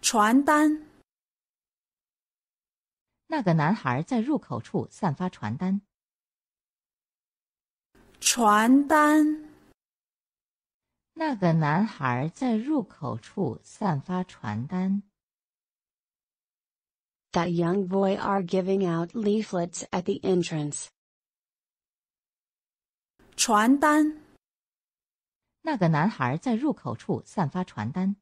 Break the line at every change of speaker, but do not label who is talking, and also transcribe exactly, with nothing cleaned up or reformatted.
传单。
那个男孩在入口处散发传单。
传单。
那个男孩在入口处散发传单。
That young boy are giving out leaflets at the entrance.
传单。
那个男孩在入口处散发传单。